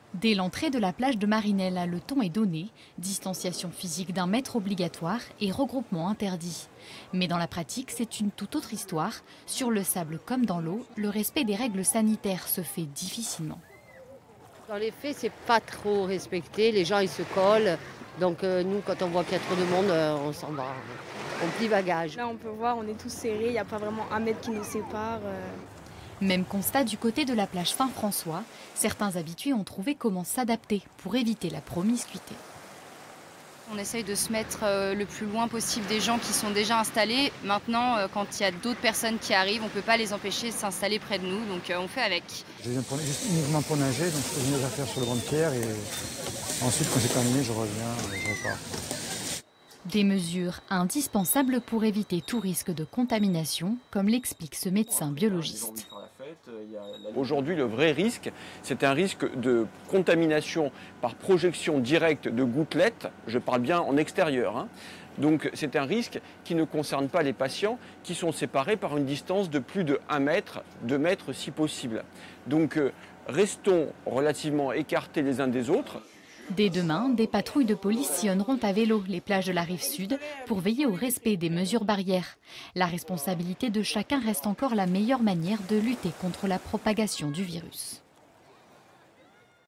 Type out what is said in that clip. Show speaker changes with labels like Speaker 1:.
Speaker 1: Dès l'entrée de la plage de Marinella, le ton est donné, distanciation physique d'1 mètre obligatoire et regroupement interdit. Mais dans la pratique, c'est une toute autre histoire. Sur le sable comme dans l'eau, le respect des règles sanitaires se fait difficilement.
Speaker 2: Dans les faits, c'est pas trop respecté, les gens ils se collent. Donc nous, quand on voit qu'il y a trop de monde, on s'en va, on plie bagage.
Speaker 3: Là, on peut voir, on est tous serrés, il n'y a pas vraiment 1 mètre qui nous sépare.
Speaker 1: Même constat du côté de la plage Saint-François. Certains habitués ont trouvé comment s'adapter pour éviter la promiscuité.
Speaker 4: On essaye de se mettre le plus loin possible des gens qui sont déjà installés. Maintenant, quand il y a d'autres personnes qui arrivent, on ne peut pas les empêcher de s'installer près de nous, donc on fait avec.
Speaker 5: Je viens juste uniquement pour nager, donc je fais mes affaires sur le banc de pierre et ensuite, quand j'ai terminé, je reviens et je repars.
Speaker 1: Des mesures indispensables pour éviter tout risque de contamination, comme l'explique ce médecin biologiste.
Speaker 6: Aujourd'hui, le vrai risque, c'est un risque de contamination par projection directe de gouttelettes. Je parle bien en extérieur, hein. Donc c'est un risque qui ne concerne pas les patients qui sont séparés par une distance de plus de 1 mètre, 2 mètres si possible. Donc restons relativement écartés les uns des autres.
Speaker 1: Dès demain, des patrouilles de police sillonneront à vélo les plages de la rive sud pour veiller au respect des mesures barrières. La responsabilité de chacun reste encore la meilleure manière de lutter contre la propagation du virus.